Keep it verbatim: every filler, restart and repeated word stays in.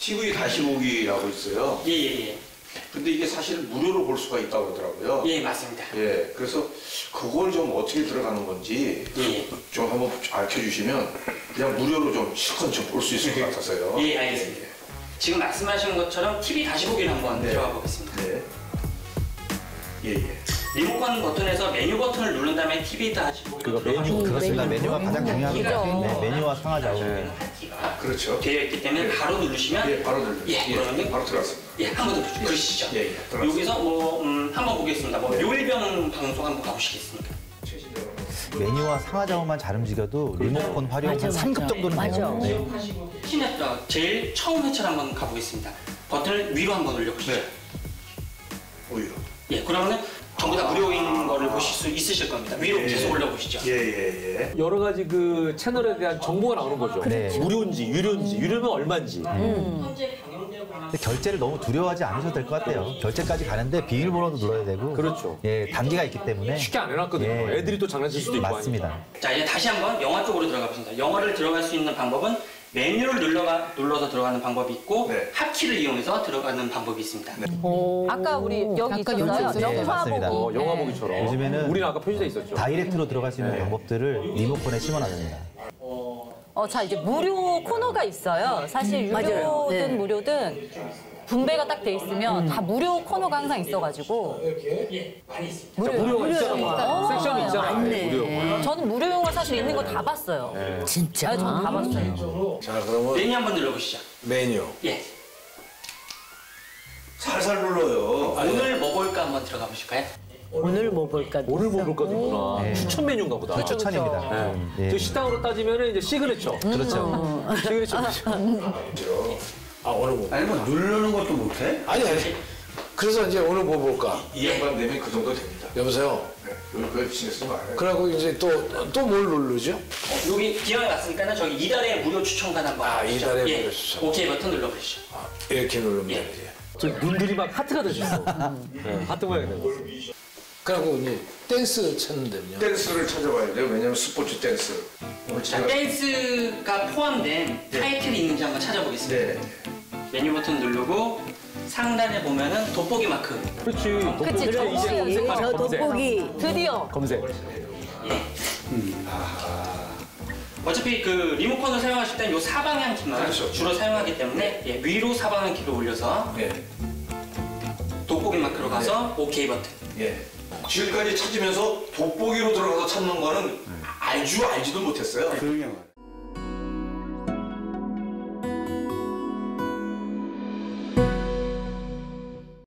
티비 다시 보기라고 있어요. 예예예. 예, 근데 이게 사실 무료로 볼 수가 있다고 그러더라고요. 예. 예, 맞습니다. 예, 그래서 그걸 좀 어떻게 들어가는 건지 예. 좀 한번 알려주시면 그냥 무료로 좀 실컷 좀 볼 수 있을 것 같아서요. 예, 알겠습니다. 지금 말씀하신 것처럼 티비 다시 보기를 한번 네. 들어가 보겠습니다. 네. 예, 예. 리모컨 버튼에서 메뉴 버튼을 누른 다음에 티비 다시 보기로 그거 메뉴, 그렇습니다. 메뉴가 가장 중요합니다. 네, 메뉴와 상하좌우. 하트가 그렇죠. 되어 있기 때문에 바로 누르시면 예, 바로 눌러요. 예, 그러면 바로 들어갔습니다. 예, 한번 더 그러시죠. 예, 예, 들어갔습니다. 여기서 뭐 음, 한번 보겠습니다. 뭐 네. 묘일변 방송 한번 가보시겠습니까? 메뉴와 상하좌우만 잘 움직여도 리모컨 활용 한 삼 급 정도는 돼요. 네. 시냅 제일 처음 회차를 한번 가보겠습니다. 버튼을 위로 한번 올려보시죠. 네. 오히려. 예, 그러면은 전부 다 무료인 거를 보실 수 있으실 겁니다. 위로 예. 계속 올려보시죠. 예, 예, 예. 여러 가지 그 채널에 대한 정보가 나오는 거죠. 네. 무료인지, 유료인지, 유료면 얼마인지. 현재 방영되고 하는 근데 결제를 너무 두려워하지 않으셔도 될 것 같아요. 결제까지 가는데 비밀번호도 눌러야 되고. 그렇죠. 예, 단계가 있기 때문에. 쉽게 안 해놨거든요. 예. 애들이 또 장난칠 수도 있고 맞습니다. 하니까. 자, 이제 다시 한번 영화 쪽으로 들어가 보겠습니다. 영화를 들어갈 수 있는 방법은 메뉴를 눌러가, 눌러서 들어가는 방법이 있고 네. 핫키를 이용해서 들어가는 방법이 있습니다. 아까 우리 여기 아까 있었어요. 여기 네, 영화 맞습니다. 보기. 어, 영화 보기처럼. 요즘에는 우리는 아까 표시돼 있었죠. 다이렉트로 들어갈 수 있는 방법들을 리모컨에 심어놨습니다. 어, 자 이제 무료 코너가 있어요. 사실 맞아요. 유료든 네. 무료든 분배가 딱 돼 있으면 다 무료 코너가 항상 있어가지고 예, 많이 있습니다. 자, 무료가 무료니까. 있잖아. 어, 섹션이 있잖아. 맞네. 무료. 저는 무료용어 사실 있는 거 다 봤어요. 진짜. 네, 저는 다 봤어요. 자, 그러면 메뉴 한번 눌러보시죠. 메뉴. 예, 살살 눌러요. 오늘 뭐 볼까 한번 들어가 보실까요? 오늘 뭐 볼까? 오늘 뭐 볼 거구나. 네. 추천 메뉴인가 보다. 그 추천입니다. 네. 예. 저 식당으로 따지면 이제 시그니처. 그렇죠. 시그니처. 아 오늘 뭐? 아니, 뭐 누르는 것도 못해? 아니 아니. 그래서 이제 오늘 뭐 볼까? 이 양반 되면 그 정도 됩니다. 여보세요. 네. 이거 신경 쓰지 말아요. 그러고 이제 또 또 뭘 누르죠? 여기 기왕에 왔으니까는 저기 이달의 무료 추천관 한번 아, 가보시죠. 이달의 예, 무료 추천. 오케이 버튼 눌러보시죠. 아, 이렇게 누르면 예. 되지. 저 눈들이 막 하트가 되셨어. 네, 하트 모양이 되는 거. 그리고 이제 댄스 찾는다면요. 댄스를 찾아봐야 돼요. 왜냐면 스포츠 댄스. 오늘 자, 제가 댄스가 포함된 타이틀이 있는지 한번 찾아보겠습니다. 네. 메뉴 버튼 누르고 상단에 보면은 돋보기 마크. 그렇지. 그치, 돋보기. 돋보기. 이제 검색하네, 저 검색. 돋보기. 드디어 검색. 예. 어차피 그 리모컨을 사용하실 때는 요 사방향 키만 그렇죠. 주로 사용하기 때문에 예, 위로 사방향 키를 올려서 예. 돋보기 마크로 가서 오케이 버튼. 예. 지금까지 찾으면서 돋보기로 들어가서 찾는 거는 알주 알지도 못했어요. 그런 경우.